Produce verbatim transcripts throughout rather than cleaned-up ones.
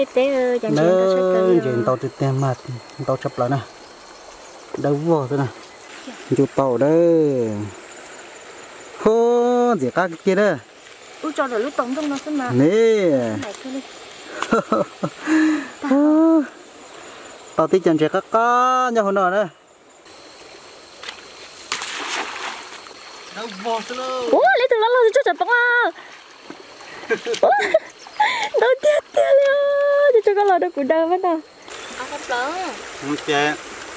Tế chẳng nó chuyện tàu tuyệt tiền mà tàu chập lại nè đâu vô thế này chụp tàu đó hô gì các kia đó ui cho rồi lúc tổng trong nó xem mà nè tàu tí chân trẻ các cá nhau hôm nào nữa đâu vô thế luôn ủa lấy từ lâu rồi cho chặt bóng à đâu tiếc tiếc luôn cho cho con lò đâu cũng đâu hết nào ăn không lớn không chè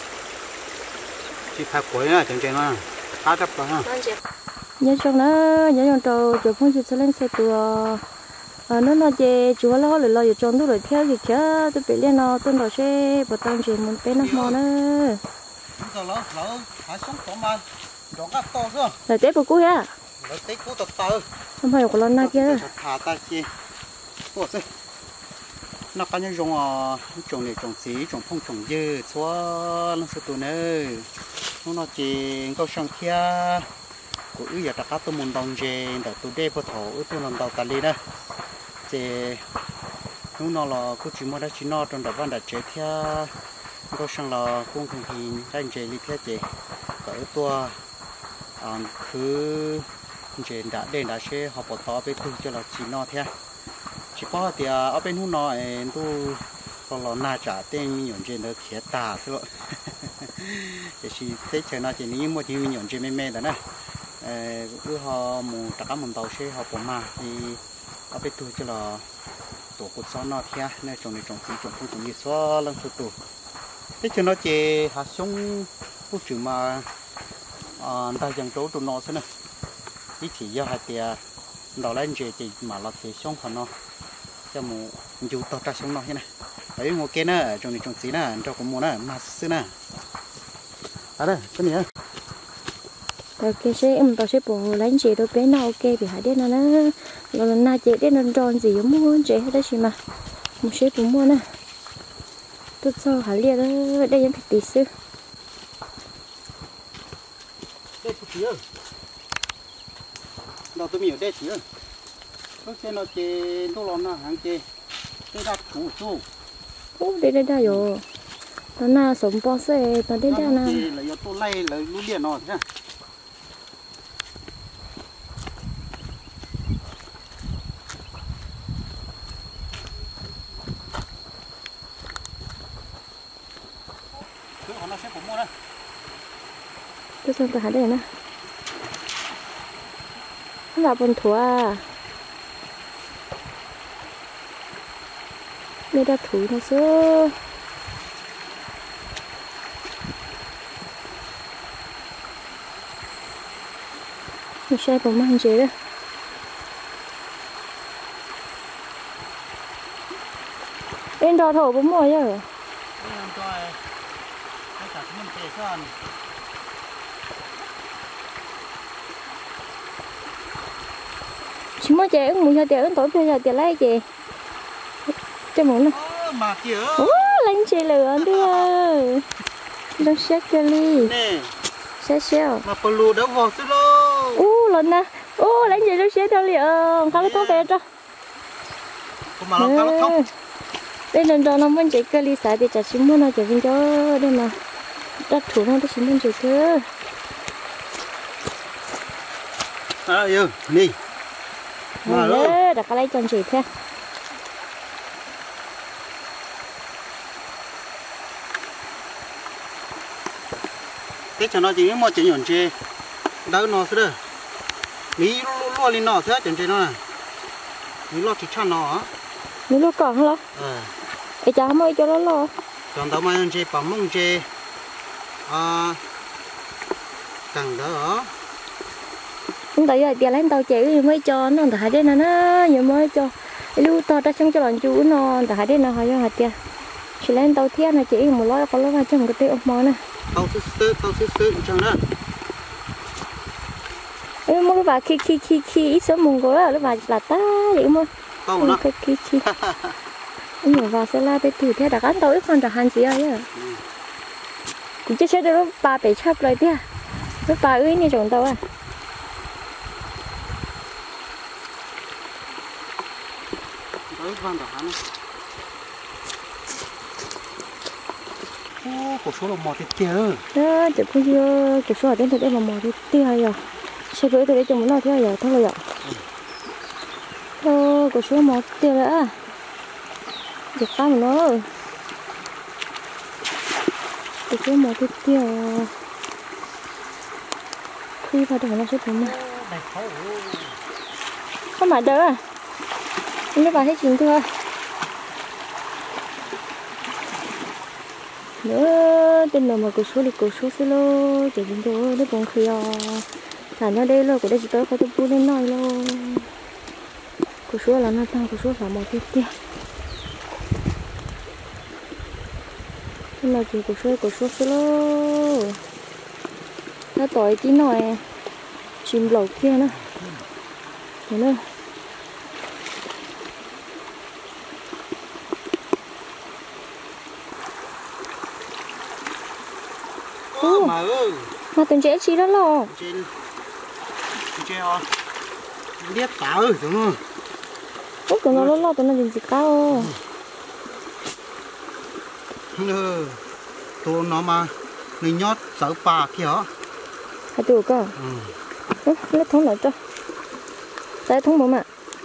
chỉ phải quấy à chẳng chè mà khá chấp đó ha nhớ trong nó nhớ trong tàu chụp phong chụp lên xe tua nó nó chè chúa lo rồi lo ở trong tôi rồi theo gì chứ tôi bị lên nó tôi rồi xe bắt tay chỉ muốn bé nó mò nữa rồi lo lo phải sống tổ man chọn các to chưa là té bự cú ha là té cú tập tờ không phải của lon na kia thả ta chi ủa thế nó có những trồng à trồng này trồng xí trồng phong trồng dưa xóa nó sẽ tụi nữa nó nó chỉ có sang kia của ư giờ tất cả tôi muốn đồng gì để tôi để vào thổ tôi làm đầu tali đó thì nó nó là cứ chỉ muốn đã chỉ nó trong đầu văn đã chế theo có sang là cũng không thì đang chế đi theo chế ở tua cứ chế đã đến đã sẽ học bỏ to với tôi cho là chỉ nó theo chỉ có thì ở bên hôm nọ tôi còn là na trả tên mình trên nó khía tà thôi thì chỉ thấy chơi nó chỉ ní một chỉ mình nhận trên mê mê đó nè cứ họ muốn tất cả muốn tàu xe họ bỏ mà thì ở bên tôi cho là tổ cột gió nó theo nên trồng này trồng gì trồng không trồng gì xóa lần thứ tổ thế cho nó chỉ hạt giống phút trừ mà ta dần trổ tụi nó thế này ít chỉ do hạt tiền đầu lên chỉ chỉ mà là cái sống của nó cho một dù tao ra sống nó thế này đấy một cái nữa trồng này trồng gì nè cho cũng mua nè mà xưa nè à đây cái này ok sẽ em tao sẽ bỏ lấy chị đôi bé nào ok bị hại đến nó nó rồi na chị đến nó tròn gì giống muốn chị hết đấy chị mà một sẽ cũng mua nè tôi sau hại liệt đó đây em thịt tí xưa đây chút xíu đầu tôi miểu đây xíu lúc trên nó chê tôi làm nào hàng chê tôi đặt thủ số ô đây đây đây rồi nó na sống bò xe nó đây đây na là do tôi lay là lú liền nó thế nó sẽ cũng mua đây tôi xem tôi hái đây nè nó là bồn thua à đây là thú nó xưa một xe bồn mang chế đó bên đó thổ bún mùa chứ chúng mới chơi muốn cho tiền tối bây giờ tiền lấy gì cho muốn nè mà kìa ô lên chơi lửa đưa đâu xét cho ly xét xeo mà pelu đâu vào xí lô ô lên nè ô lên chơi đâu xét đâu liền khá là tốt kìa cho mà nó khá là tốt đây lần đó nó muốn chơi cái ly xài thì chả xin muốn nó chơi viên cho đây mà đất thủ nó đã xin muốn chơi cơ à yêu đi mà đó đặt cái lấy chân chị thế cái cho nó chỉ một chuyện nhọn chê đỡ nó thế đó mí lo lên nó thế chuyện chê nó này mí lo chỉ chăn nó á mí lo còn hả ờ để cho mới cho nó lo còn tao mai chê bằng mông chê à càng đỡ chúng ta giờ tiền lấy tàu chạy mới cho nó thải đây nó nó nhiều mới cho lưu tao ta trong cho bọn chú nó thải đây nó hỏi cho hạt tiền chỉ lấy tàu thiên là chỉ một lối có lối vào trong cái tiêu mò này tàu sứ sứ tàu sứ sứ chẳng đó em mua bà khi khi khi khi ít số mùng gối ở lúc bà là ta vậy mua tàu nó khi khi khi em nhỏ vào sẽ laไปtừ thế đã gắn tàu ít con đã hành gì vậy cũng chưa được lúc bà bị chấp rồi thế lúc bà ơi như chúng tàu à đấy van đã hắn cổ số là mò thì tiêu đó chụp cái dưa chụp số ở trên thực đây là mò thì tiêu hay rồi xe cưới từ đây chồng muốn nói theo giờ thôi rồi ạ thôi cổ số mò tiêu nữa chụp cao mà nó cổ số mò thì tiêu khi vào được nó sẽ đúng mà không mà đỡ à anh vào hết chuyện thôi nữa tên nào mà cổ số thì cổ số xí lô chỉ chúng tôi nó còn khi à thả nó đây luôn của đây chỉ tới phải tôi bu lên nói luôn cổ số là nó tăng cổ số là một cái tiền nhưng mà chỉ cổ số cổ số xí lô nó tội tí nói chìm lẩu kia nữa thế nữa mà ơi mà tuần trẻ chi đó lo trên trên à biết cả ơi đúng không ủa tụi nó lo lo tụi nó làm gì cao ừ tụi nó mà người nhót sợ bà kia hả hai tụi cơ ủa lấy thúng lại cho lấy thúng bố mà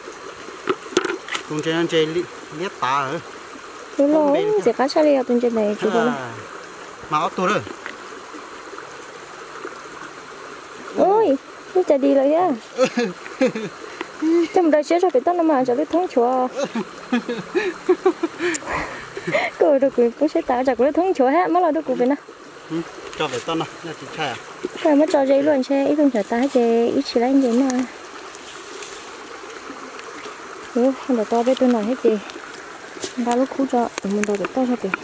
tuần trên trên biết bà hả tụi lo sẽ cá xa đi tuần trên này chú bố mà ốc tôi rồi ôi nó chạy đi rồi á trong đây sẽ cho phải tao mà cho lấy thúng chùa cười được cười cũng sẽ tạo ra cái thúng chùa hết mất là được cười nè cho phải tao nè nó chỉ chạy à cái mất cho dây luôn xe ít không cho ta hết dây ít chỉ lấy gì mà ủa không được to với tôi nói hết gì ba lúc khu cho mình đâu được to cho tiền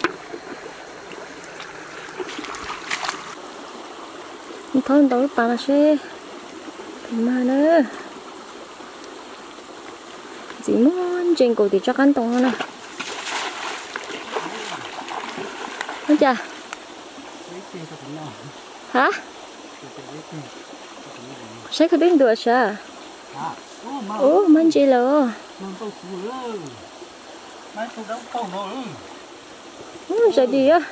thôi tôi bà là xe mà nữa chỉ muốn trên cổ thì cho ăn tông nè không chà hả sẽ có đến được sao ủa mình chỉ là ủa sao đi á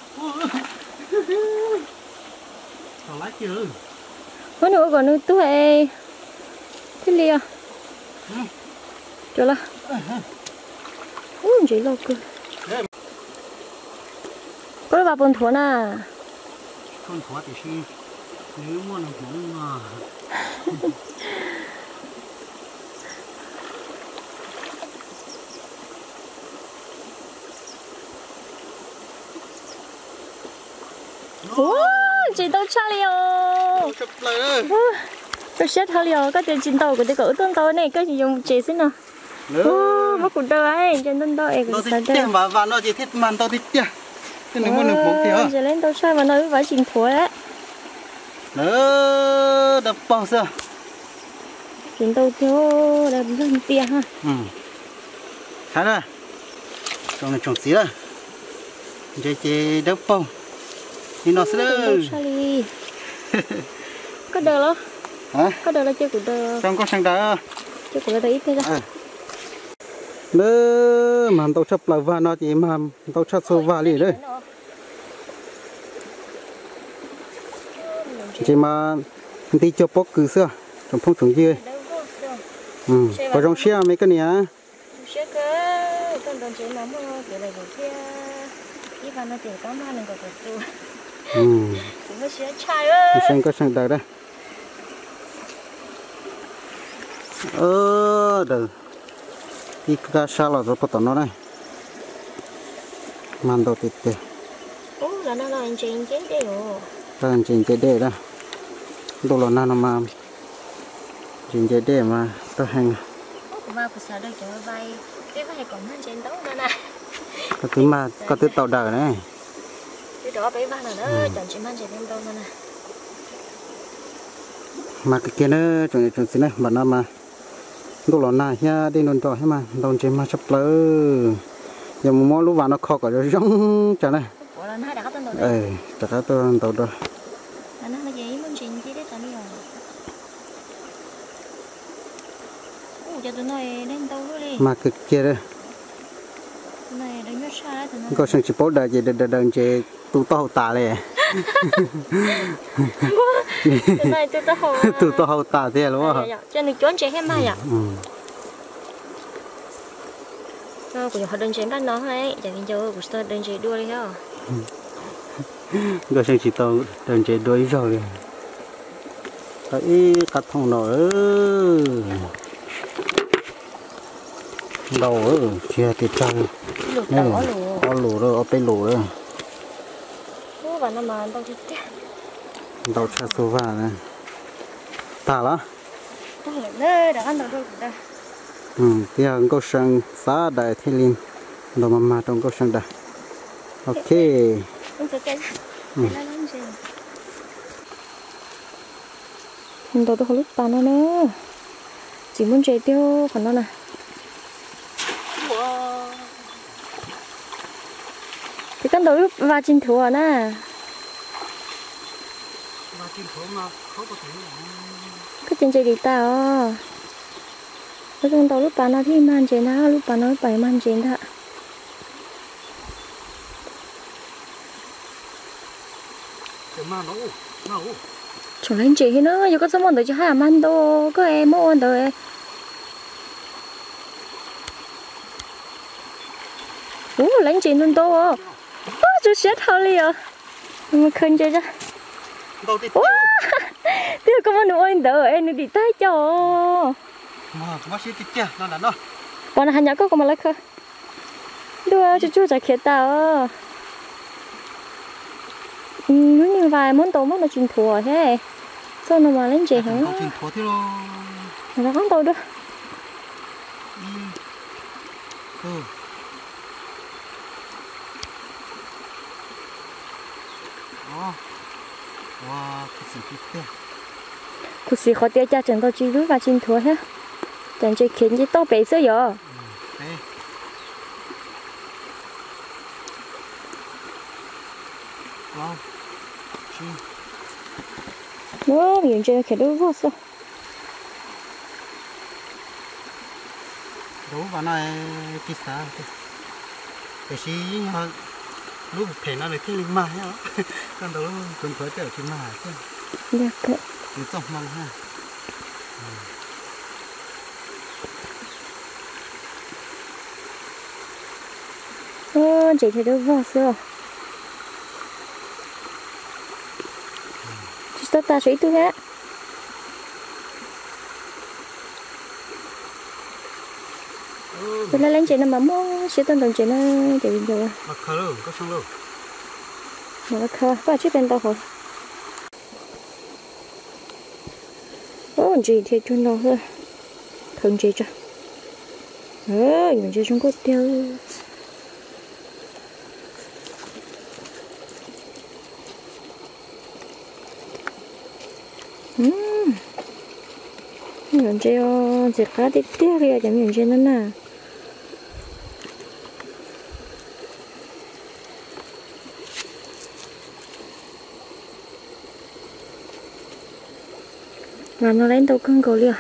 hôm nữa còn nữa tôi hay thế liền cho là ủa chỉ lo cơ có được bà bồn thua nè con thua thì xin nếu muốn là cũng mà ủa chị đâu cha liều chụp lại đây tôi xét hơi liều cái chuyện chín tàu của tôi cỡ tuần tàu này cái gì dùng chị xin nào ủa bắt cụt đời ấy trên tuần tàu ấy nó thì tiền và và nó chỉ thích màn tao thích tiền thế nên muốn được một tiền giờ lên tàu xoay mà nói với trình thua đấy nữa đập bao giờ trình tàu thiếu đập lên tiền ha ừ khá rồi trong này trồng xí rồi chơi chơi đập bao nhưng nó sẽ đi có đời lo hả có đời là chơi của đời trong có sang đó chơi của đời ít thế ra nữa mà tao chấp lại va nó chỉ mà tao chấp sâu va liền đấy chỉ mà đi cho bóc cứ xưa trong phong trồng dưa ừ có trong xe mấy cái này xe cơ con đồng chí nó mua cái này cái kia đi vào nó tiền có mà đừng có cái tu ừ cũng có xe chai ơi sang có sang đời đây ơ đời đi cả sao là rồi bắt nó này màn đầu tít tê ô là nó là anh chị chết đấy rồi anh chị chết đấy đó đồ là nào mà chị chết đấy mà tao hành mà phải sao được cho bay cái phải còn anh trên tấu nữa nè có thứ mà có thứ tàu đời này cái đó bé ba là nó chọn chị mang chạy lên đâu nữa nè mà cái kia nó trồng trồng xí này mà nó mà đồ là nào nha đi nôn tỏi mà đồn trên mà sắp lỡ giờ mỗi lúc vào nó khó cả rồi giống chả này ờ chả cá tôi tàu rồi cho tụi này lên tàu luôn đi mà cực kia đây tụi này có sang chỉ bố đời gì đời đời chỉ tu to hậu tạ này này tu to hậu tu to hậu tạ thế đúng không cho nên chốn chế hết mà nhở ờ của họ đơn chế đó nó hay chẳng nên cho của tôi đơn chế đua đi hả có sang chỉ tao đơn chế đuôi rồi cái cắt thòng nổi đầu ở chia thì trăng ở lù rồi ở bên lù rồi và nó mà đâu chết đầu cha số vào này ta đó đâu là đã ăn đâu đâu đã ừ thì hàng câu sang xã đại thiên linh đồ mà mà trong câu sang đại ok không sợ cái ừ đồ tôi không lúc ta nó nữa chỉ muốn chơi tiêu phần nó nè thì con đồ lúc va trên thua à nè va trên thua mà không có thể cái trên chơi đi tao cái con đồ lúc bà nó thì man chơi nó lúc bà nó bảy man chơi đó chẳng lên chị nữa giờ có số món được cho hai làm ăn đâu có em mua rồi ủa lên chị luôn đâu à ủa chú chết thôi liền mà khơi chơi ra ủa tiếc có món nuôi anh đỡ em đi tay cho mà chúng ta sẽ tiếp theo nó là nó bọn hắn nhớ có có mà lấy khơi đua chú chú chạy khét tao ừ như vài món tôm món nó chìm thua thế sao nó mà lên chị hả không chìm thua thế rồi nó không tao đâu ừ wow cái gì tiếp theo cuộc sống khó tiêu cha chẳng tao chỉรู้và chìm thua hết chẳng chỉ khiến chỉ tao bị sao giờ wow chi nó miệng chơi cái đâu vô sao đâu vào này kí sao cái gì mà lúc thể nó là thiên linh mà nhá con đó con phải trở thiên mà chứ được đấy nó trong mong ha ơ chị thấy đâu vô sao chị tao ta suy tu hết tôi lên chị nó mà mua sẽ tân đồng chị nó để bình thường mà khờ luôn có xong luôn mà khờ có chiếc bên tao hồi ồ chị thì cho nó hơn không chị cho ơ mình chơi trong cốt tiêu ừm mình chơi chỉ cá tiếp tiếp kia để mình chơi nó nè làm nó lên tàu cưng cầu liền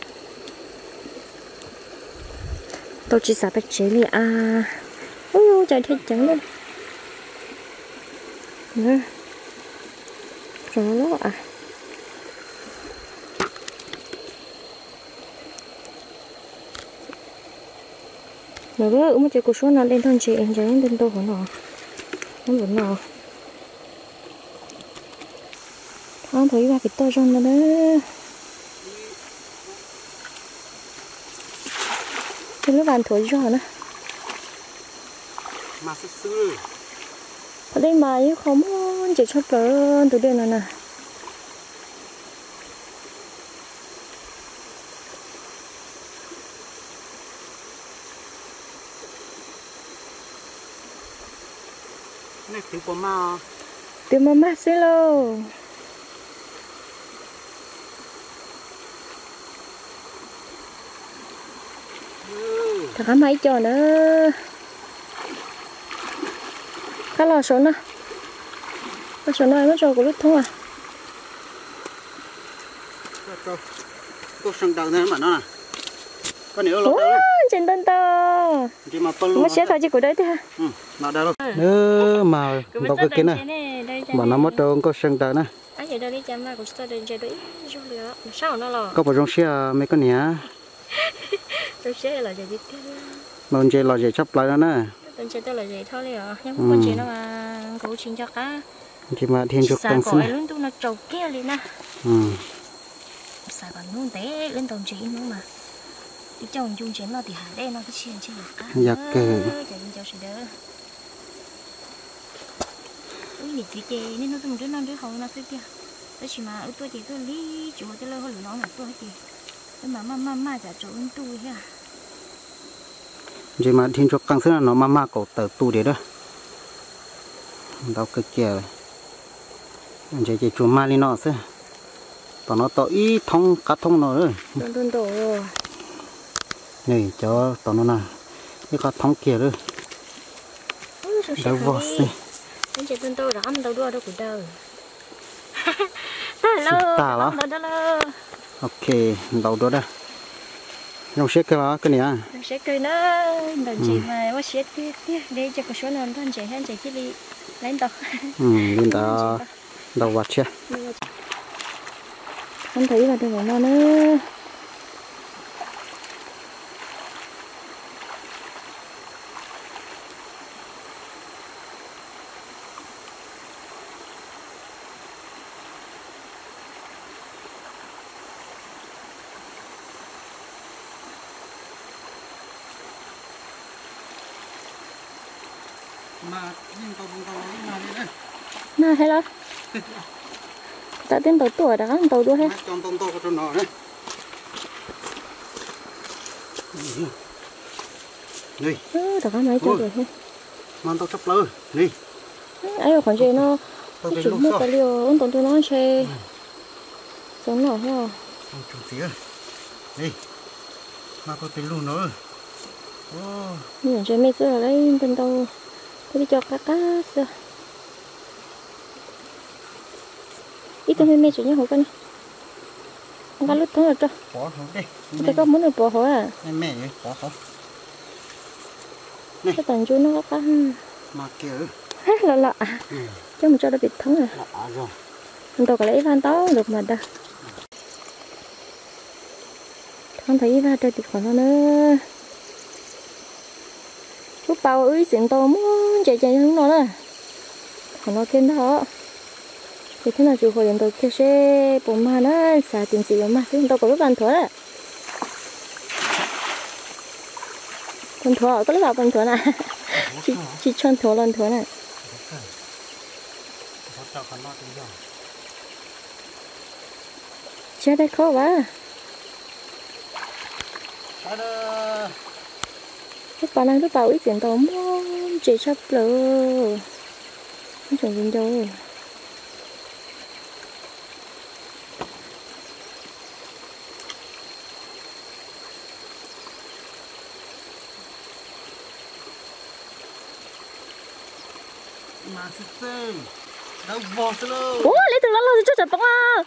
tàu chỉ xả bạch chế liền à ôi trời thấy trắng luôn nè rồi nó à mà bữa uống một chai củ số nó lên thôn chị em chơi lên tàu của nó nó vẫn nào không thấy ba cái to rong nữa đó cái lúc bạn thổi giò nữa mà sức sư ở đây mà như không chỉ cho cỡ từ đây nữa nè này tiếng của ma tiếng mà mát xí lô thằng cá máy cho nữa cá lò số nữa cá số này nó cho của lúc thôi à câu câu sừng đầu này mà nó nè con nếu ủa trên tân to mà sẽ thôi chứ của đấy thôi ừ mà đây rồi nữa mà đâu cái kia này mà nó mất đâu có sừng tờ nè anh giờ đây đi chăm mà cũng sao đến chơi đấy rồi nữa sao nó là có bao nhiêu xe mấy con nhá rồi xe là gì thế mà chơi là gì chấp lại đó nè tên chơi tôi là gì thôi liền nhưng không có chuyện đâu mà cố chuyện cho cá thì mà thiên chụp tăng sinh luôn tôi nó trâu kia liền nè ừ xài còn luôn té lên tàu chỉ nữa mà đi chồng chung chuyện nó thì hả đây nó cái chuyện chơi cá dạ kề cho cho sẽ đỡ ui nhỉ chị chị nên nó tụi đứa năm đứa hậu nó tới kia đó chỉ mà ở tôi chị tôi lý chủ tôi lâu hơn nó là tôi chị mà mà mà mà chả chỗ tôi ha chỉ mà thiên chụp tăng sinh là nó mà mà cổ tờ tu đấy đó đâu cái kia rồi chỉ chỉ chùm ma lên nó xí tao nó tao ít thông cá thông nó rồi đun đun đổ rồi này cho tao nó nào cái cá thông kia rồi đâu vô xí anh chị đun tôi rắm đâu đua đâu cũng đâu hello ta đó đó đó ok đâu đó đó trong xe cái đó cái này à xe cây nó đàn chị mà quá xe tiếc tiếc đi cho cái số nào thân chị anh chị chỉ đi lấy tao ừ lên đó đầu vặt chưa không thấy là được nó nữa mà nhưng tao tao mà đi nè hay là ta tên tàu tuổi đó tàu đua hết trong tông to cho nó đấy đi ừ tao có mấy cho được hết mà tao chấp lơ đi ấy là còn gì nó chủ mua tài liệu ông tổng tôi nói chơi sống nổi ha chủ tía đi mà có tiền luôn nữa nhưng chơi mấy xưa lấy tên tàu tôi đi cho cá cá xưa ít tôi hơi mê chuyện như hồi con không có lúc thôi rồi cho bỏ hổ đi tôi có muốn được bỏ hổ à em mẹ vậy bỏ hổ cái tầng chú nó có cá mà kiểu lạ lạ chứ mình cho nó biệt thống à lạ rồi mình tôi có lấy van táo được mà đâu không thấy va chơi thì còn nó nữa lúc bao ơi chuyện tôi muốn chạy chạy hướng nó nè còn nó kêu đó thì thế nào chịu khỏi điện tôi kia xe bộ mà nó xả tiền gì mà thế tôi có lúc ăn thua đấy con thua có lúc nào con thua nè chỉ chỉ cho thua lần thua này chết đấy khó quá lúc bà đang lúc bảo ít tiền tôi muốn chạy chấp lờ không chẳng gì đâu mà system đâu vò xí lô ủa lấy từ lâu rồi cho chặt bông à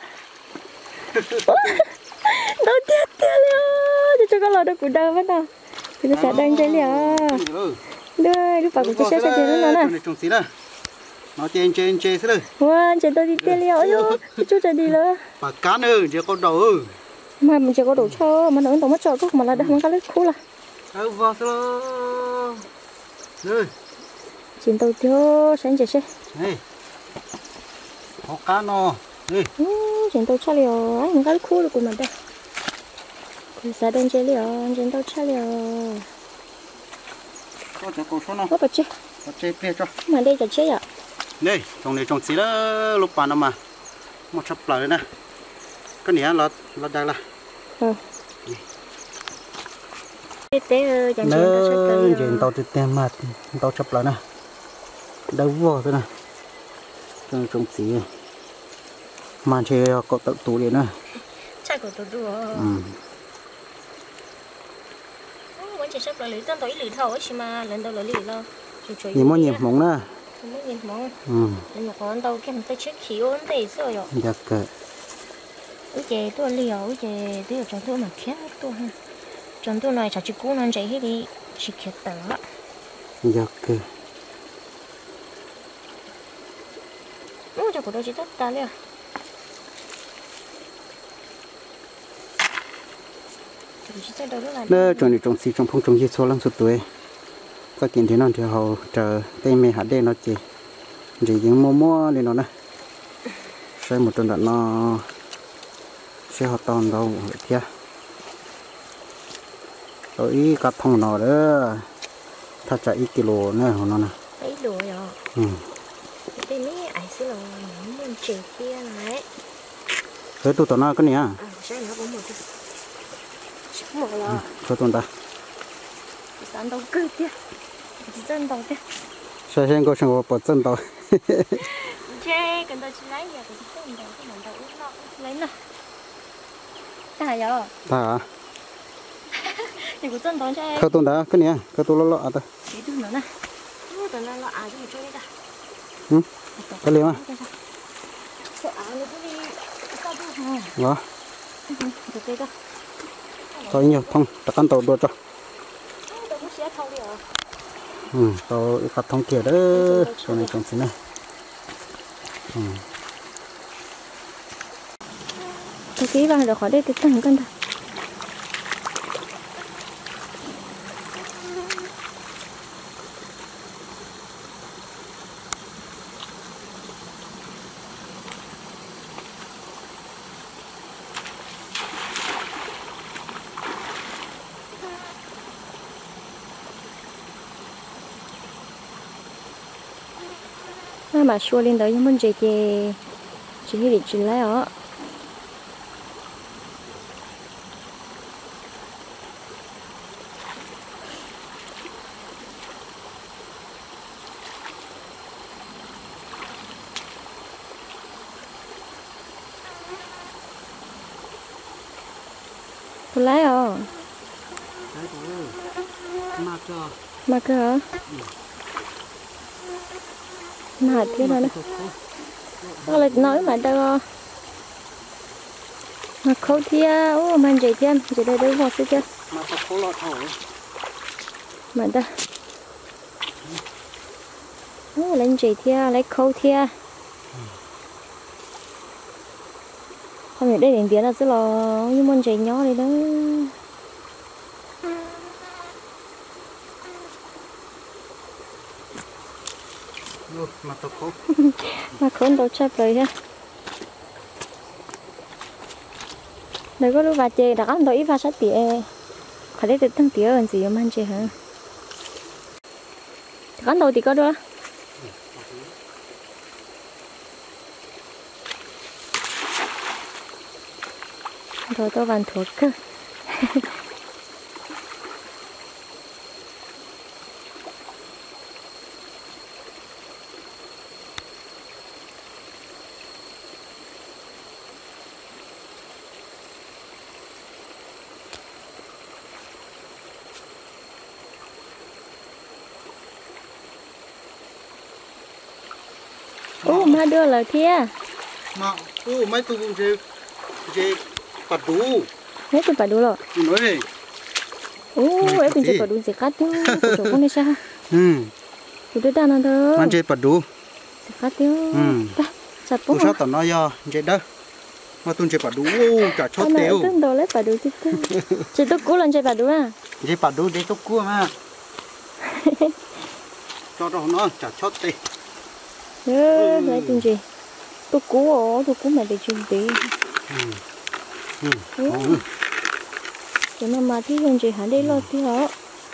đâu tiếc tiếc liền cho con lò đâu cũng đâu mất đâu thì nó sẽ đang chơi liền đây lúc bảo cũng chơi chơi chơi nữa nè trồng xí đó nó chơi chơi chơi xí đây wow chơi tôi đi chơi liền ơi chú chơi đi nữa bà cá nữa chỉ có đầu mà mình chỉ có đủ cho mà nó đâu mất cho có mà là đang có lấy khô là đâu vò xí lô đây chuyện tôi cho sáng chơi chơi này có cá nó đi chuyện tôi cho liều anh không có khu được của mình đây thì sẽ đang chơi liều chuyện tôi cho liều có cho cô số nào có bật chơi có chơi pe cho mà đây là chơi à đây trồng này trồng xí đó lúc bạn nào mà một chập lại nè cái này là là đây là ừ té dàn chuyện tôi sẽ tới chuyện tao tới tem mà tao chập lại nè đâu vô thế này trồng trồng xí mà chơi có tự tủ đi nữa chắc có tự tủ ừ vẫn chỉ sắp lại lưỡi tên tôi lưỡi thầu chứ mà lần đầu lưỡi lưỡi lo nhiều món nhiều món nữa nhiều món nhiều món ừ nhưng mà còn đâu cái mình tới trước khí ôn thì sao rồi dạ kệ ủa chị tôi liều ủa chị tôi ở trong tôi mà khét tôi ha chọn tôi này chả chỉ cú non chạy hết đi chỉ khét tớ dạ kì ủa chả có đâu chỉ tất ta liền đó trồng này trồng xí trồng phong trồng gì số lắm số tuổi có kiện thế nào thì họ chờ tay mẹ hạt đen nó chỉ chỉ những mua mua lên nó nè xây một tuần đợt nó sẽ họ toàn đâu vậy kia rồi cắt thòng nó đó thật chạy ít kilo nữa của nó nè ấy đồ rồi ừ đây ní ai xí là những món trẻ kia này thế tụi tao nó cái này à sao nó cũng một chút một là cho tụi ta sản đầu cơ kia chân đầu kia sao xem có sang bỏ chân đầu chơi cần tôi chỉ lấy giờ thì chân đầu cái mình đầu út nó lấy nè ta giờ ta à thì của chân đầu chơi cho tụi ta cái này à cái tụi nó lọ ta cái tụi nó nè tụi nó lọ à chúng chơi đi ta ừ cái liều à sợ à nó cứ đi sao đi hả đó được đây cơ thôi nhiều thông đặt ăn tàu đua cho tôi cũng sẽ thâu đi rồi ừ tàu cắt thông kia đó chỗ này trồng xí này ừ tôi ký vào được khỏi đây cái tầng cân thôi mà xua lên đó nhưng muốn chơi thì chỉ đi chỉ lấy ó tôi lấy ó mà cho mà cơ hả mà thế này nè nó lại nói mà đâu mà khâu thia ô mình chạy thêm chạy đây đây vào xí kia mà có khâu lọt thổi mà đây ô lên chạy thia lấy khâu thia không phải đây đến tiếng là rất là như muốn chạy nhỏ đây đó mà tôi khâu mà khâu đâu chấp rồi ha đây có lúc vào chơi đã ăn đôi ít vào sát tỉa khỏi đây được thằng tỉa còn gì mà ăn chơi hả ăn đầu thì có đâu rồi tôi bàn thuộc cơ ô mà đưa lời thia mà ô mấy tụi cũng chơi chơi bắt đủ mấy tụi bà đủ rồi nói đi ô ấy bên chơi bà đủ gì cắt tiêu chỗ con này sao ừ tụi tôi đang ăn thôi ăn chơi bắt đủ gì cắt tiêu ta chặt bông sao tao nói do chơi đó mà tụi chơi bắt đủ cả chót tiêu tôi đồ lấy bà đủ chứ chơi tôi cố lần chơi bà đủ à chơi bắt đủ để tôi cua mà cho đó nó cả chót tiêu ừ lấy tiền gì tôi cố tôi cố mà để chơi tí ừ ừ cho nó mà thì không chơi hẳn đây lo thì họ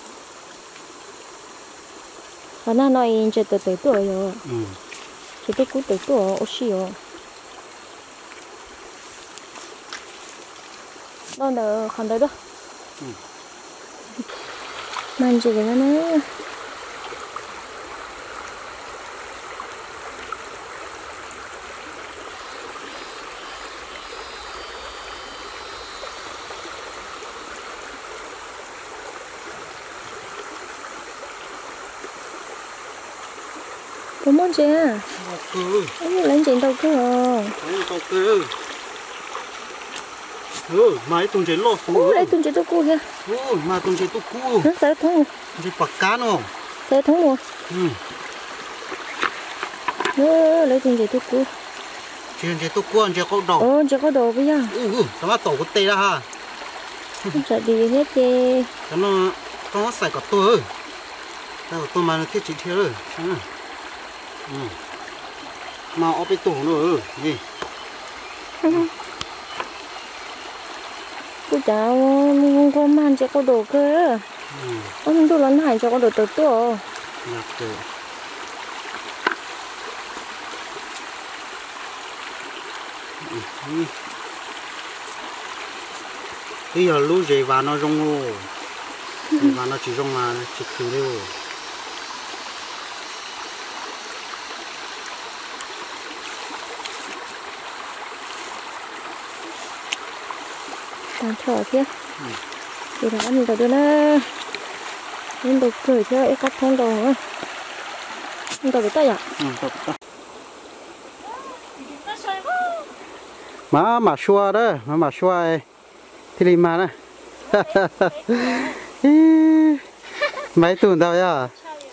họ nó nói chơi từ từ tuổi rồi chơi tôi cố từ tuổi ô xí rồi nó đỡ không đỡ đâu mang chơi cái đó nữa có món gì à? Ừ. Lấy lên trên đầu cơ à? Lấy đầu cơ. ừ mà tung chế lót xuống ô lấy tung chế cho cô kìa ừ mà tung chế tu cu nó sẽ thông chế bạc cá nó sẽ thông mua ừ ô lấy tung chế cho cô chế chế tu cu chế có đầu ô chế có đồ bây giờ ừ ừ tao tổ cái tê ra ha không sợ gì hết chứ cho nó có xài cả tôi ơi tao tôi mà nó thiết chỉ thiếu rồi ừ mà ở bên tủ nữa gì cô cháu không có mang cho có đồ cơ ông tôi lần này cho có đồ tớiตัว nhặt từ bây giờ lũ dễ vào nó rong luôn và nó chỉ rong mà chỉ khử đi rồi tàn thở kia thì đó mình phải đưa nó lên đồ cười cho ấy cắt thông đồ nữa mình đồ bị tay à ừ mà mà xua đó mà mà xua thì đi mà nè mấy tuần đâu ya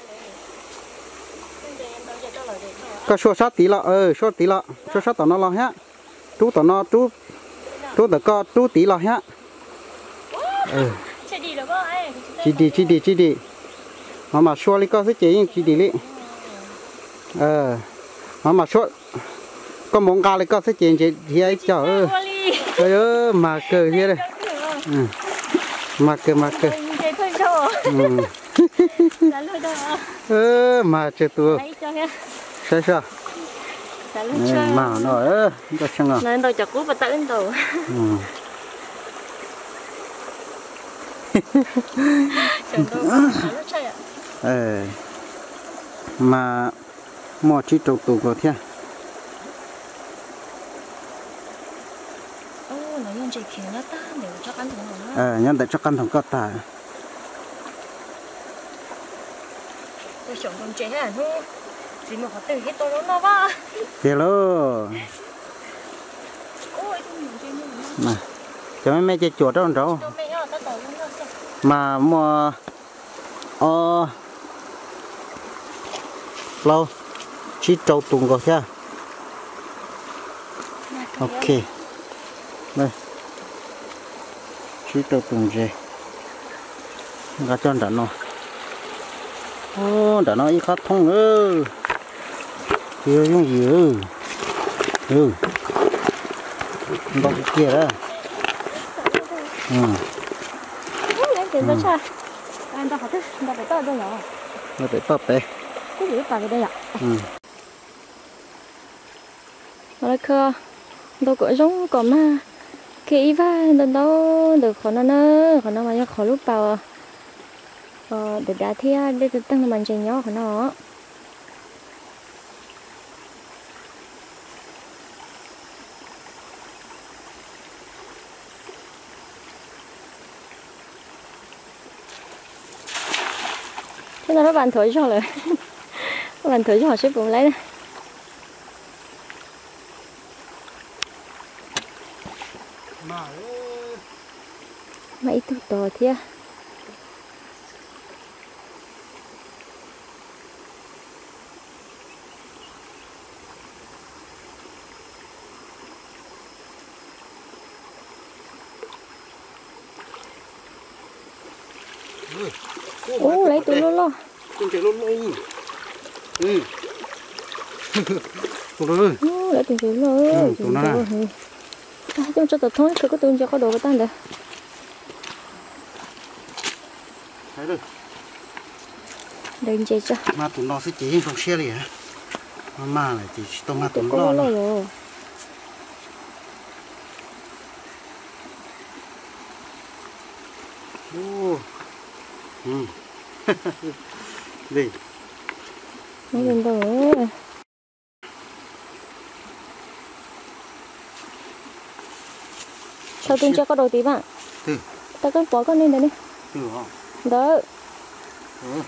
có xua sát tí lọ ờ xua tí lọ xua sát tao nó lọ nhá chú tao nó chú chú tao có chú tí lọ nhá ờ chỉ đi chỉ đi chỉ đi mà mà xua đi có cái chỉ chỉ đi đi ờ mà mà xua có món gà lấy có sẽ chén chén thì ấy chở ơi ơi mà cười thế đây mà cười mà cười ơ mà chơi tua sao sao mà nó ơ nó sang à nên tôi chặt cú và tao lên đầu ờ mà mò chỉ trâu tù của thiên ờ nhân tại cho căn thằng có tài tôi sống trong chế hả nu chỉ mà họ tự hết tôi nó ba hello mà cho mấy mấy chơi chuột đó đâu mà mua ờ lâu chỉ trâu tùng rồi nha ok đây chỉ trâu tùng gì gà chân đã nó ô đã nó ít khát thông ơ kia yung gì ơ ừ bao cái kia đó ừ tiền đâu cha anh ta học thức anh ta phải tao đâu nhở nó phải bắp đấy cái gì phải cái đây ạ ừ rồi cơ đâu có giống có mà kỹ và đâu đâu được khó nó nữa khó nó mà khó lúc vào ờ để đá thi để tự tăng mình chơi nhỏ khó nó thế là nó bàn thổi cho rồi nó bàn thổi cho họ sẽ cùng lấy đây mấy thứ to thế ô lấy tụi nó lo con chạy luôn luôn ừ tụi nó ô lấy tụi nó tụi nó à chúng cho tụi thôi cứ có tụi cho có đồ cái tan đấy thấy được đừng chơi cho mà tụi nó sẽ chỉ trong xe này hả mà này thì tụi mà tụi nó nó lo rồi ô ừ đi nó lên rồi sao tụi cho có đồ tí bạn ừ ta cứ bỏ con lên đây đi ừ hả đó ừ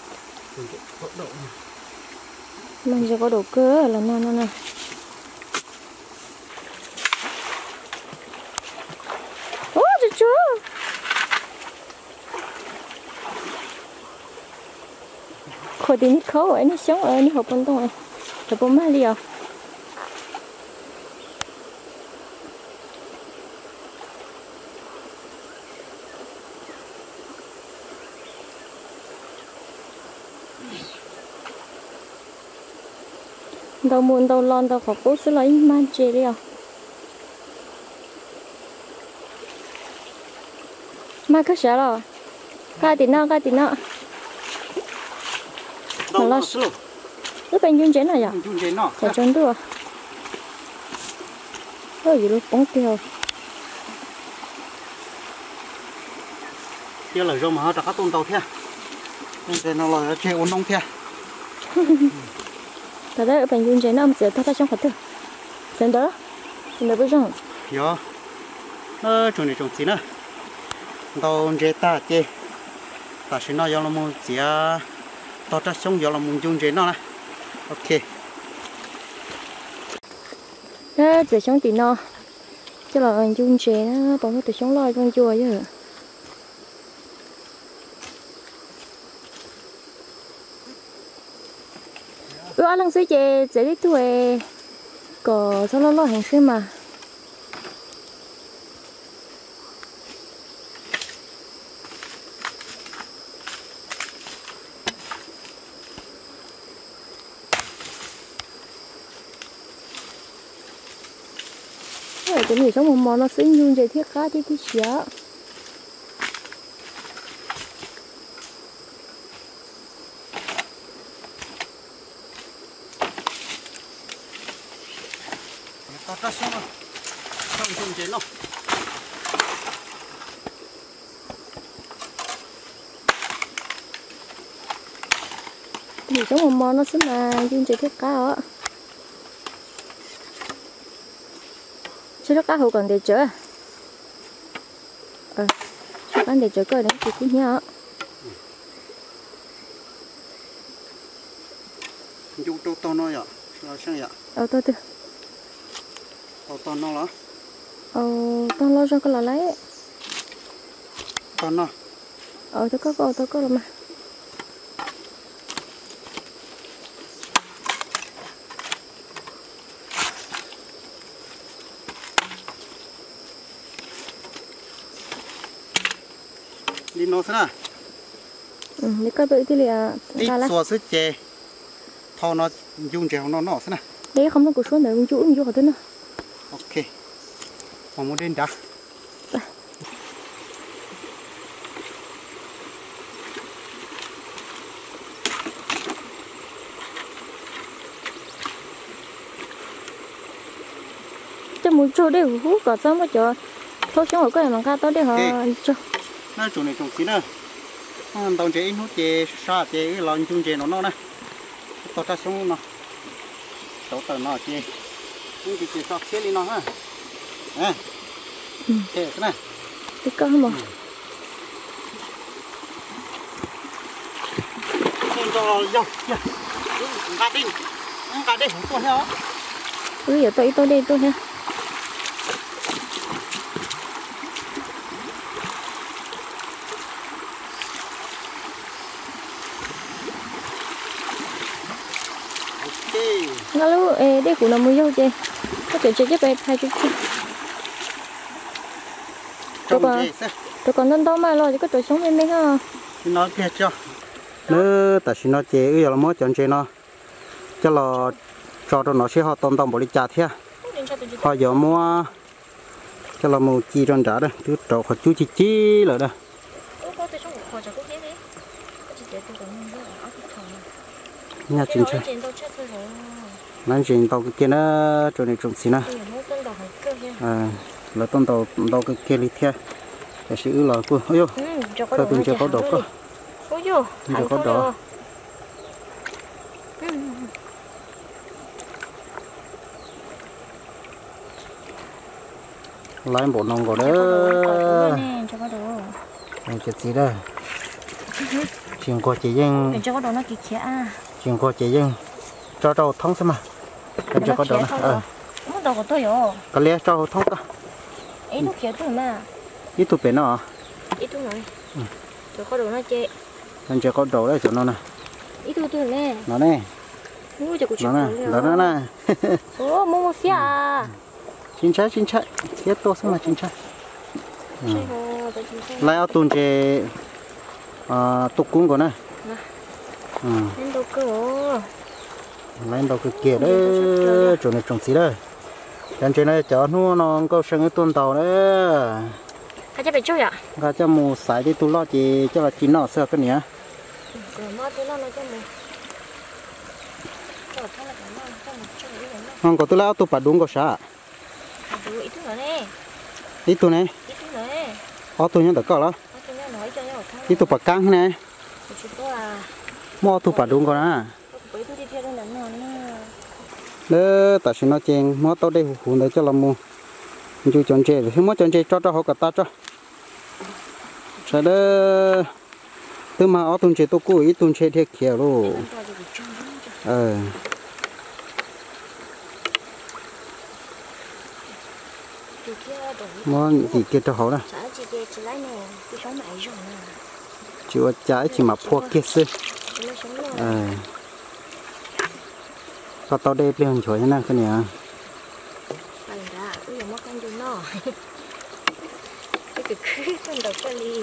mình sẽ có đồ cơ là nè nè nè có tiền nít khó ấy nít sống ở nít hộp bông tông ấy hộp bông má liều đầu muôn đầu lon đầu khó cố xử lấy man chê liều mà cứ sợ rồi cái tiền nào cái tiền nào đâu nó sưu cái bên dung chén này à dung chén nó phải chọn được ôi gì luôn bóng tiêu kia là do mà họ đặt tôn tàu theo nên cái nó là chơi ôn nông theo tại đây ở bên dung chén nó sẽ thay trong khẩu tử xem đó xem đó bây giờ yo nó trồng này trồng gì nữa tàu chơi ta chơi ta sẽ nói là muốn gì à tao chắc sống là muốn dùng chơi nó này ok đó giờ sống thì no chứ là dung chén nó bóng từ sống loi con chùa chứ bữa ăn suy chè dễ đi tuổi có sao lo lo hành sinh mà rồi cái gì sống một món nó xinh nhung chè thiết cá chứ cái gì á tao chắc sống không dùng chơi nó gì sống một món nó xinh mà nhung chè thiết cá á chứ các hồ còn để chở ờ bán để chở coi đấy thì cũng nhớ dùng đâu to nó vậy là sao vậy ờ tôi từ to to nó là ờ tôi lo cho cái là lấy to nó ờ tôi có có tôi có rồi mà đi nó thế ừ đi coi bự thì là đi xóa sức chè thao nó dùng chè nó nó thế này đấy không nó cũng xuống nữa chú chú hỏi thế nào ok mà muốn đến đã cho muốn cho đây hú cả sao mà cho thôi xuống ở cái này mà ca tới đây họ cho nó chỗ này trồng xí nữa tàu chế in hút chế sa chế lòng chung chế nó nó này tao ta xuống nó tao tao nó chế những cái chế sọt xí đi nó ha nè thế này cái con mà nên cho dòng gà đinh gà đinh không to heo ừ giờ tôi tôi đây tôi ha ngã lú ê đây cũng là mùi dâu chứ có thể chơi chơi về hai chút chút tôi còn tôi còn đơn to mà lo chứ có tôi sống bên bên ha nó kia cho nữa ta xin nó chế bây giờ là mới chọn chế nó cho là cho cho nó sẽ họ tồn tồn bộ đi chặt thế họ giờ mua cho là một chi tròn trả đây cứ trộn họ chú chi chi lại đây nhà chính xác nói chuyện tàu cái kia nó chỗ này trồng xí nè à là tôm tàu tàu cái kia đi theo để xử là cô ôi yo tôi từng chưa có đổ cơ chưa có đổ lấy bộ nông rồi đó này chết gì đây chuyện qua chị dân chuyện qua chị dân cho trâu thông xem mà cần cho có đồ nè ờ không đồ của tôi rồi có lẽ trâu thông cả ít lúc kia tôi mà ít tụi bé nó ít lúc này cho có đồ nó chơi cần cho có đồ đấy chỗ nó nè ít tu tu nè nó nè mua cho cô nó nè nó nó nè ô mua một phía à chín trái chín trái thiết to xem là chín trái chơi hồ tôi chín trái lại ở tuần chế à tục cung của này lên đâu cơ lên đâu cái kia đấy chỗ này trồng xí đây trên trên này chở nó nó có sang cái tuần tàu đấy cái cho bị chui à cái cho mù sải đi tu lo chỉ cho là chín nọ sơ cái nhá rồi mà tu lo nó cho mù không có tu lao tu phải đúng có sao đủ ít nữa nè ít tu này ít nữa nè ở tu nhá được có đó ít tu phải căng này mua tu phải đúng có đó đó tại sao nó chèn mua tao đây hùn để cho làm mua chú chọn chè thì mua chọn chè cho cho họ cả ta cho sau đó từ mà ở tuần chè tôi cố ý tuần chè thiệt khéo luôn ờ mua gì kia cho họ đó chưa trái chỉ mà phua kia xí ờ có tao đây liền chuối thế nào cái này à cái cái con đầu cho đi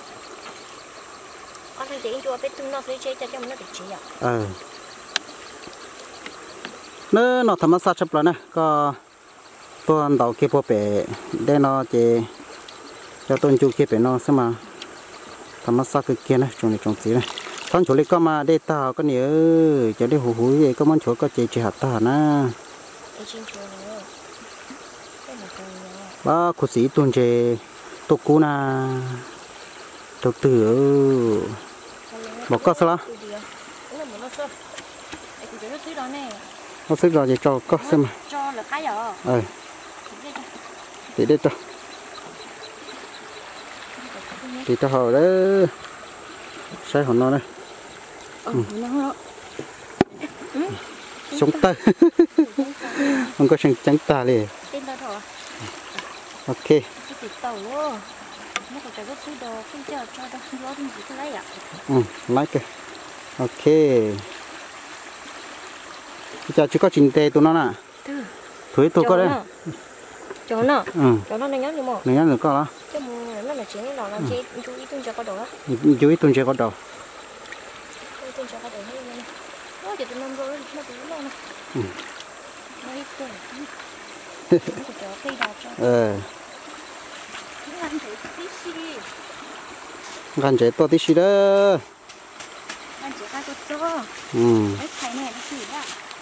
con thằng chị cho biết tung nó sẽ chơi cho cho nó được chị ạ ờ nó nó thầm sát chấp rồi nè có tôi đầu kia bộ bể đây nó chỉ cho tôi chú kia bể nó xem mà thầm sát cái kia này trồng này trồng gì này thằng chủ力có mà đây tao có nhiều cho đây hú hú vậy có món chỗ có chỉ chỉ hạt tao nè ba cụ sĩ tuần chế tục cũ na tục tử bỏ có sao nó xích rồi thì cho có xem mà ờ thì đây cho thì cho họ đấy sai hồn nó đây sống tay không có sang trắng ta liền ok ừ lấy kìa ok giờ chỉ có trình tề tụi nó nè thuế tôi có đây cho nó ừ cho nó nhanh như mà nhanh được có đó chứ nó là chuyện nó là chỉ chú ý tuần cho có đồ đó chú ý tuần cho có đồ tuần cho có đồ hay này nó chỉ tuần năm rồi nó cũng lâu nè nó ít tuần ờ gan chế to tí xí đó gan chế cái tốt cho ừ cái này này nó gì đó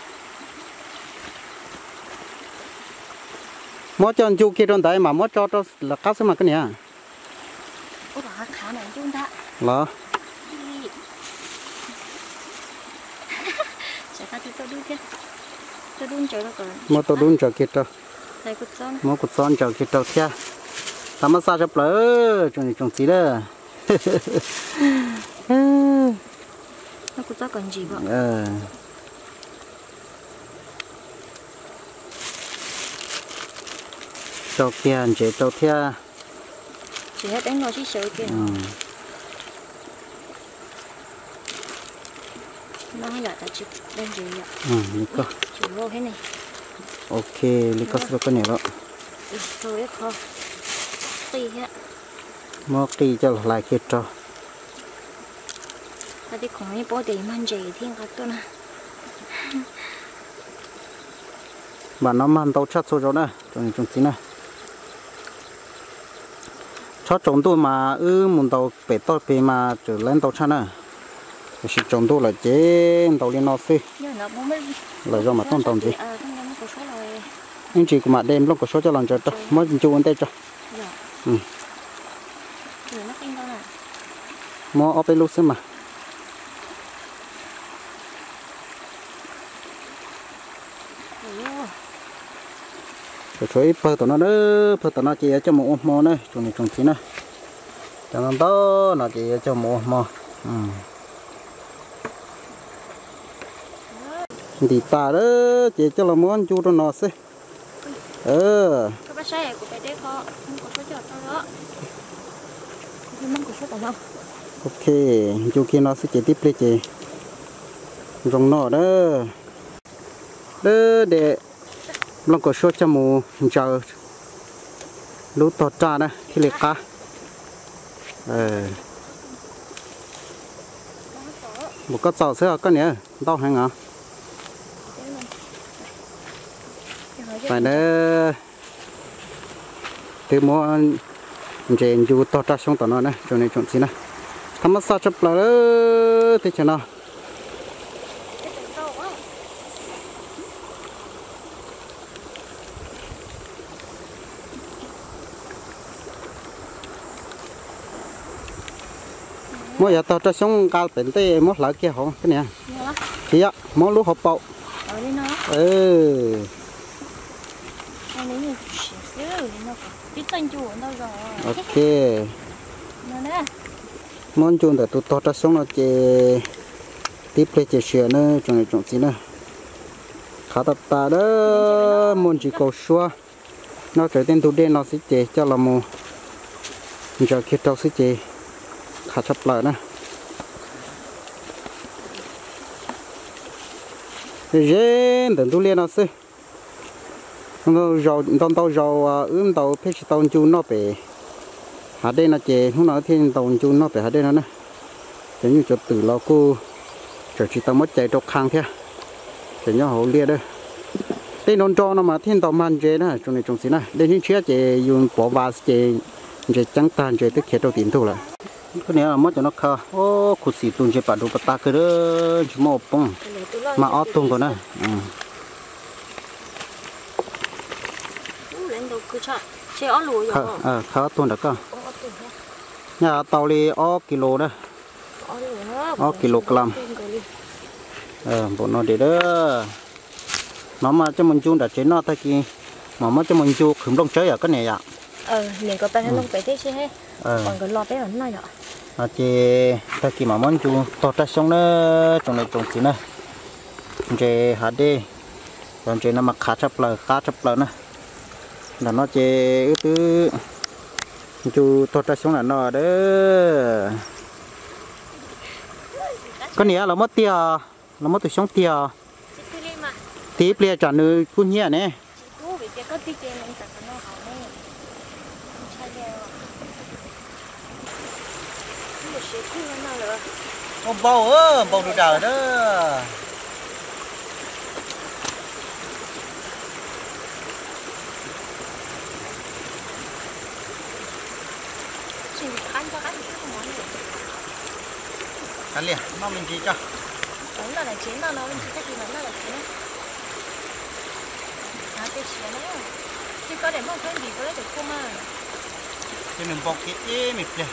mỗi chân chú kia trong đấy mà mỗi cho cho là cắt xem mà cái này à ủa bà khá này chúng ta là sẽ phát cho tôi đun kia tôi đun chờ nó còn mỗi tôi đun chờ kia cho đây cút son mỗi cút son chờ kia cho kia tắm massage chấp lỡ trong này trong gì đó nó cút son còn gì vậy ờ cho kia chế cho kia chỉ hết đánh nó chỉ sợ kia nó hay là ta chỉ đánh gì vậy ừ đi co chỉ vô thế này ok đi co sẽ có này đó rồi khó tì hết mua kỳ cho lại kia cho ta đi cùng với bố để mang gì thiên cả tuần mà nó mang tàu chặt số rồi nè trong này trong gì nè cho trồng tôi mà ư muốn tàu bể to bể mà trở lên tàu chặt nè chỉ trồng tôi là chế tàu lên nó xí là do mà tôn tàu gì anh chị cũng mà đem lúc có số cho lần cho cho mới chú anh tay cho ừ mua ở bên lúc xí mà rồi chuối phơi tụi nó nữa phơi tụi nó chỉ cho một mò nữa trồng này trồng gì nữa cho nó to nó chỉ cho một mò ừ thì ta đó chỉ cho là món chu cho nó xí ờ các bác sĩ của cái đấy có không có số chợ đó nhưng không có số tao đâu ok chu kia nó sẽ chỉ tiếp đi chị rồng nọ đó đó để lòng có số cho mù chờ lú tọt ra đó khi liệt cá ờ một cái tàu xe cái này đau hay ngã phải đó từ mua trên dù tọt ra xuống tàu nó này cho nên chọn gì này thắm mắt sao chụp lại đó thế chứ nào mỗi giờ tao cho xuống cao tỉnh tê mỗi lại kia không cái này chị ạ mỗi lúc hộp bậu ừ ok món chuồn để tụt tao cho xuống nó chơi tiếp lên chơi sữa nữa trong này trong gì nữa khá thật ta đó món chỉ cầu xua nó trở thành tụt đen nó sẽ chơi cho là mù giờ kia tao sẽ chơi khá chấp lại nè dễ đừng tu liên nó xí nó rau tao tao rau ướm tao phết tao chu nó về hạt đây là chè không nói thêm tao chu nó về hạt đây nó nè giống như cho từ lâu cô chờ chỉ tao mất chạy trọc khang thế để nhau hậu lia đây đây non cho nó mà thêm tao man chè nè trong này trong xí nè đây những chiếc chè dùng bỏ vào chè chè trắng tan chè tức khét đầu tiên thôi là cái này là mất cho nó khờ ô cụt xì tuôn chè bắt đầu bắt ta cái đó chỉ một bông mà ót tuôn rồi nè khờ ờ khờ tuôn được cơ nhà tàu đi ó kilo đó ó kg ờ bộ nó để đó nó mà cho mình chuông đã chế nó ta kia mà mất cho mình chuông khủng long chơi ở cái này ạ ờ mình có tay hay long bé thế chứ hết còn cái lọ bé ở nơi ạ à chị ta kia mà món chuông to ra xong nữa trong này trồng gì nữa chị hạt đi còn chị nó mặc khá chấp lời khá chấp lời nữa là nó chị ứ tứ chú to ra xong là nó đó cái này là mất tiền là mất từ sống tiền tí bia trả nữ phun nhẹ nè ông bầu ơ bầu được đào đó ăn liền nó mình chỉ cho đúng là là chín đâu nó mình chỉ cái gì nó là chín à cái chín đó chứ có để mong cái gì có lấy được không à thì mình bọc cái ý mịt này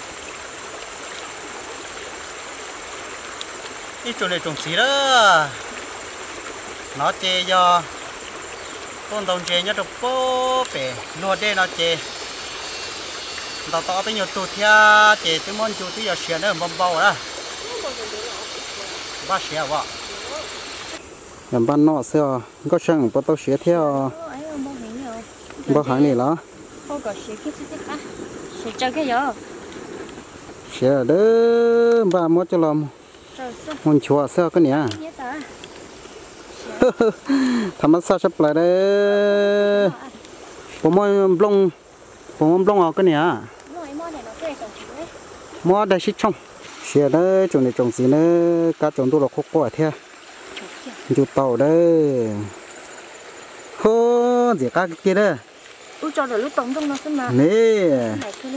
cái chỗ này trồng xí đó nó chê do con đồng chê nhớ được bố bể nua đây nó chê tao tao bây giờ tụt theo chê tới món chú tới giờ xuyên nữa bông bầu đó ba xé vợ làm ban nọ xưa có sang bắt tao xé theo bao hàng này đó không có xé cái gì cả xé cho cái gì xé đó ba mua cho làm muốn chua xưa cái này thằng mắt sao sắp lại đấy bố mua blong bố mua blong ở cái này mua đây xí trong xé đấy chỗ này trồng gì nữa cá trồng tôi là khô khô theo chú tàu đấy hô gì cá kia đấy tôi cho được lúc tổng trong nó xem mà nè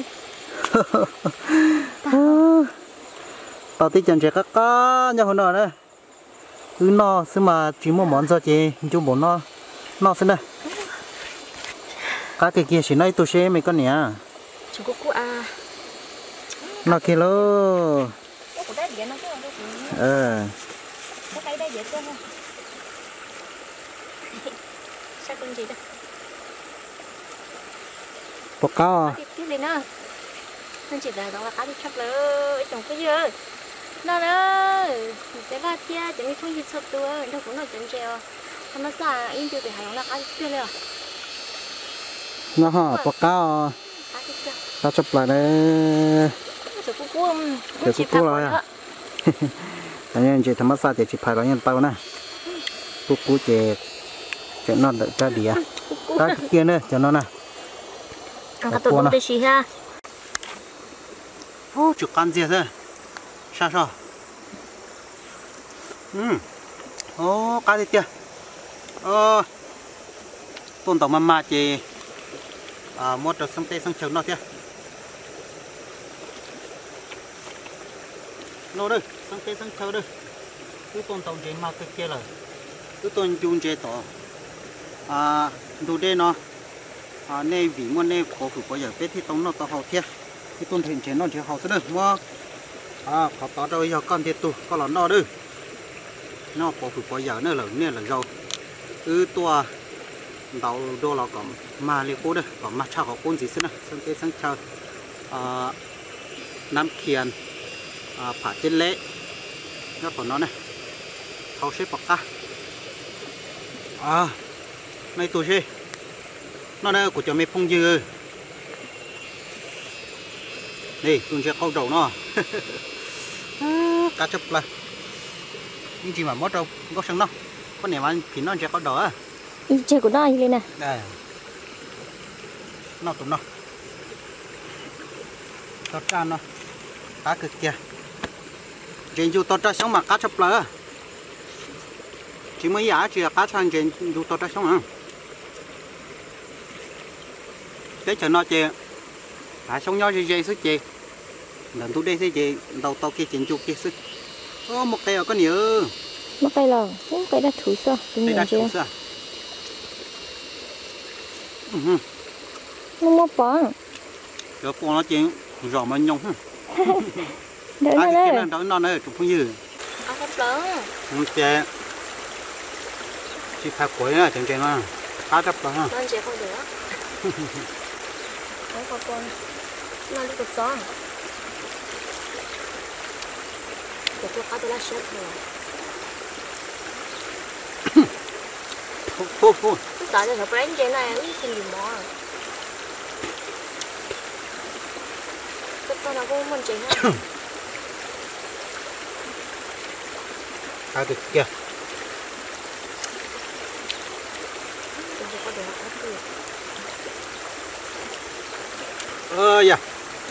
tao tí chân trẻ cá cá nhau hơn nữa đấy cứ no xem mà chỉ một món sao chị chú bố no no xem đây cá kia kia chỉ nói tôi xem mấy con nè chú có cô à nó kia lô ờ cái cây đây dễ chưa không sao con gì đó bọc cao cái gì nữa nên chỉ là đó là cá đi chắp lỡ trồng cái gì nó đó cái ba tia chẳng như không gì sập tôi đâu cũng nói chẳng treo thằng nó xả in tiêu để hàng là cá tiêu rồi nó hả bọc cao ta chụp lại đây Chụp cú cú chụp cú rồi à anh em chỉ thắm sát thì chỉ phải nói nhân tao nè cú cú chỉ chỉ non đợi ra đi à cái kia nữa cho nó nè ăn cái tôm tươi xì ha ô chụp con gì thế sao sao ừ ô cái gì kia ô tôn tàu mama chỉ à một đợt sông tây sông trường nó kia nó đây sông tây sông trường đây cứ tôn tàu chỉ mà cái kia là cứ tôn chung chế tổ à đồ đây nó à nay vì mua nay có phụ có giờ biết thì tông nó tao học thiệt thì tôn thiện chế nó chỉ học thôi được mua à họ tao đâu giờ con thiệt tu có là nó đây nó có phụ có giờ nữa là nữa là giàu cứ tua đầu đô là còn mà liệt cố đây còn mà chào có con gì xí nữa sang cái sang chào à nam kiền à phá trên lễ nó còn nó này thao xếp bọc ta à này tôi chơi nó đây của cho mấy phong dư đây tôi sẽ câu đầu nó cá chép là nhưng chỉ mà mất đâu có sẵn đâu con này mà thì nó sẽ có đầu á chơi của nó như thế này đây nó tụi nó tao ra nó cá cực kia trên dù tao ra sống mà cá chép là chỉ mới giá chỉ là cá sang trên dù tao ra sống à cái chờ nó chè phải sống nhau gì gì sức chè lần tôi đây thế chè đầu tao kia trên chu kia sức ô một cây ở có nhiều một cây là một cây đã thúi sao đây đã thúi sao nó mua bón rồi bón nó chè rõ mà nhông đỡ nó đấy đỡ nó đấy chụp phong dư ăn không lớn không chè chỉ phải quấy nữa chèn chèn nó cá chấp đó ha nó chè không được không có con nó đi cột gió để tôi cá tôi lá sốt rồi phô phô phô tại sao phải brand chè này không gì mỏ tôi nào cũng muốn chè nữa cá cực kia ơ dạ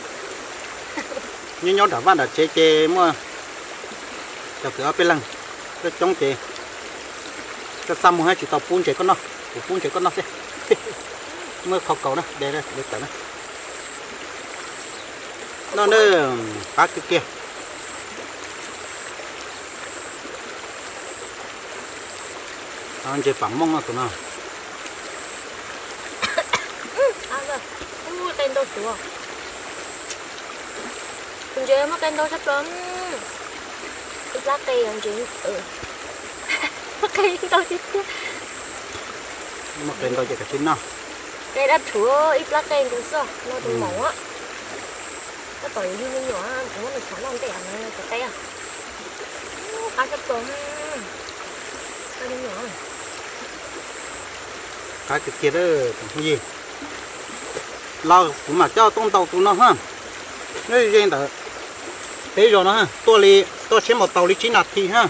như nhau đã van đã chế chế mua cho cửa bên lăng cho chống chế cho xăm một hai chỉ tàu phun chế con nó phun chế con nó thế mới khâu cầu đó để đây để tận nó nữa cá cái kia ăn chế phẩm mông à tụi nó ăn rồi ui tên đâu xuốngคุณเจมาเป็นโดนสับล้มอีกลาเตยจริงเออมาเกยโดนจิตมาเป็นตัวจะกระชิ้นเนาะ đây đã thua ít lá cây cũng sao nó từng mỏng á cái tỏi như như nhỏ chúng nó chán lòng tẻ này cái tay à cá sắp tôm cá như nhỏ cá cái kia đó cái gì lo cũng mà cho tông tàu tụi nó ha nơi riêng đó thế rồi nó ha tôi li tôi xem một tàu li chín nạt thì ha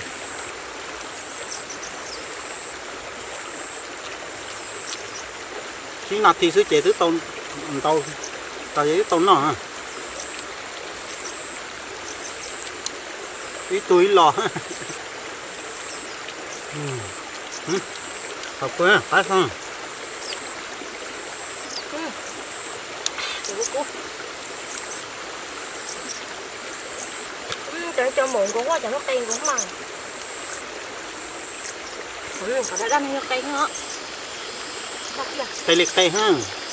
chín nạt thì sẽ chạy tới tàu tàu tàu giấy tàu nó ha ý túi lò ha học quá phải không cho cho muộn cũng quá cho nó tiền cũng mà ừ, phải đã đâm nó tiền nữa tay liệt tay ha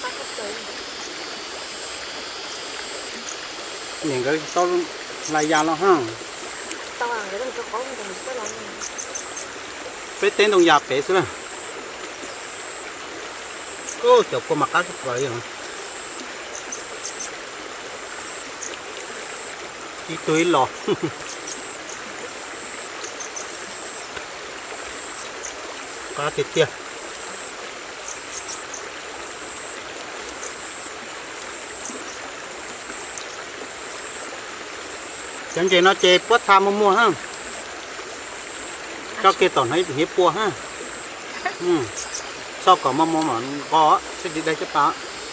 nhìn cái to lại già lo ha to à cái đó cho có mình sẽ làm bé tên đồng già bé xưa cô chụp cô mặc áo vậy hả đi túi lò cá thịt kia chẳng chỉ nó chê bớt tham mua mua ha cho cái tòn ấy hiếp cua ha ừ. Sau có mong mong món có sẽ đi đây cho ta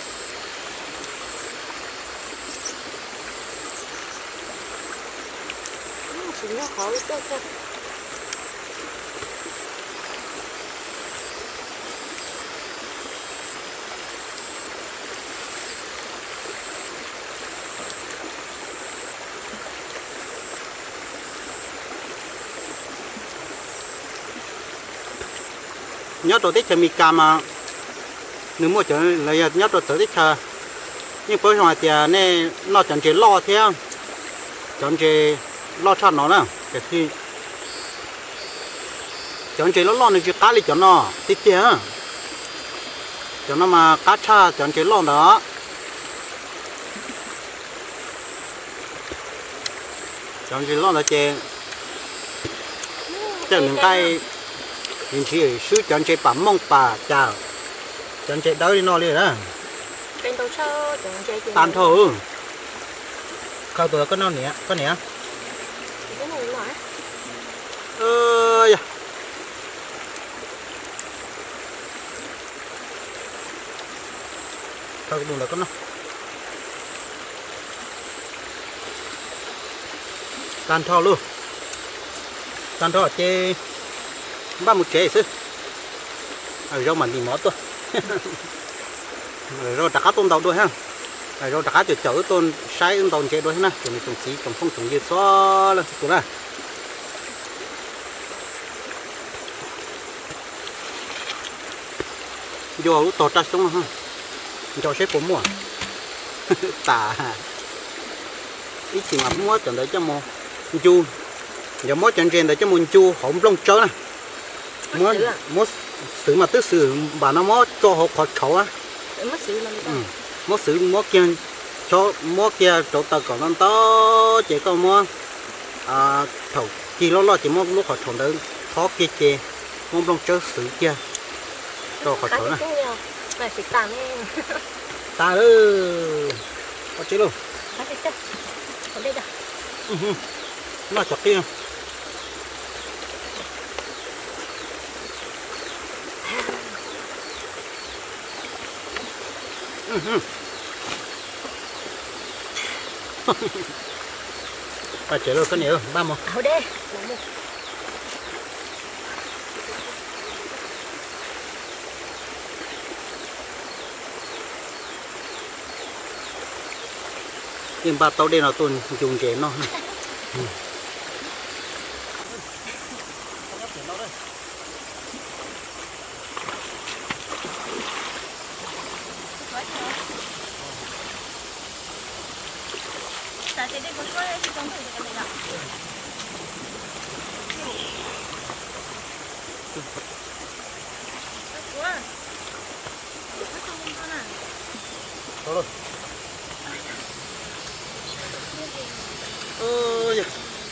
chính là khó cái cơ. nhớ tôi thích chơi mì cam mà nếu mua chỗ lấy nhớ tôi tới thích chơi nhưng bữa ngoài thì nè nó chẳng chỉ lo thế chẳng chỉ lo cho nó nè cái khi chẳng chỉ lo lo nó chỉ cá đi cho nó tí tiền cho nó mà cá cha chẳng chỉ lo đó chẳng chỉ lo là chè chẳng những cái những chỉ sư chẳng chỉ bấm mông bà chào chẳng chỉ đau đi nó đi đó bên đầu sơ chẳng chỉ tan thôi câu tôi có nó nè có nè cái này là ơi câu tôi là có nó tan thò luôn tan thò chê ba một chế chứ ở rau mà đi mót thôi rồi đặt cá tôm tàu đuôi ha rồi đặt cá chở chở tôm sai ứng tàu chế đuôi ha chuẩn bị trồng xí trồng phong trồng dưa xóa lên tụi này vô tổ tra xuống ha cho xếp bốn mùa tả ít chỉ mà mua chọn đấy cho mua chu giờ mua chọn trên đấy cho mua chu hổng lông chớ này mua mua xử mà tức xử bà nó mua cho họ khó khẩu á mua xử mua kia cho mua kia chỗ tờ còn nó to chỉ có mua à thầu kỳ lo lo chỉ mua lúc họ thầu đấy khó kia kia mua lông chớ xử kia cho khó khẩu này này xịt tàn ta ơi có chế luôn ở đây đâu nó chọc kia ta chế luôn cái này ba một ở đây nhưng ba tàu đây là tuần dùng chế nó rồi ơi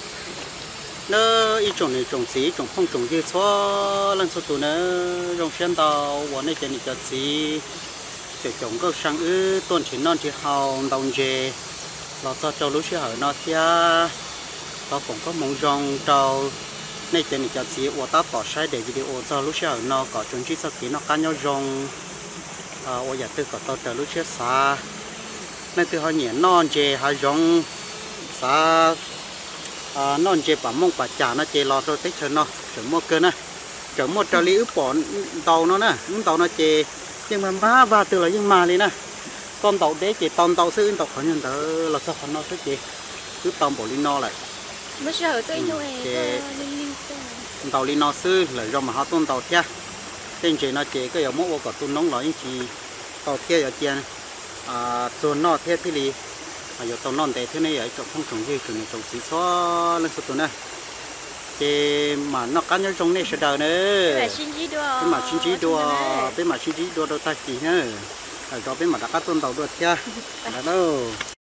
nó ít trồng này trồng xí trồng không trồng dưa xóa lần sau tụi nó trồng sen tàu bọn này trên cái gì để trồng các sang ư tuần chỉ non chỉ hào đồng dê lọt cho cho lúa ở nó thia tao cũng có mong rong trâu này trên cái gì của tao bỏ sai để video cho lúa ở nó có chuẩn chỉ sau khi nó cá nhau rong à ở nhà tư có tao chờ lúa xa nên từ họ nhện non dê hai rong sa à non chế bám mông bả chả nó chế lọt rồi tích cho nó chở mua cơ nè chở một trò lý ướp bỏ tàu nó nè những tàu nó chế nhưng mà ba và từ là nhưng mà đi nè con tàu đấy chế tàu tàu sư tàu khỏi nhân tớ là sao khỏi nó sẽ chế cứ tàu bỏ lino lại bây giờ tôi nuôi tàu lino sư lại rồi mà họ tôn tàu theo tên chế nó chế cái ở mỗi cái tôn nóng nói chỉ tàu theo ở trên à tôn nó theo thì đi à giờ tàu non để thế này ở chỗ không trồng gì trồng này trồng xí xóa lên số tuần này thì mà nó cá nhân trồng này sẽ đào nữa cái mà xin chỉ đua cái mà xin chỉ đua đâu ta chỉ nữa ở chỗ bên mà đã cá tôm tàu đua kia là đâu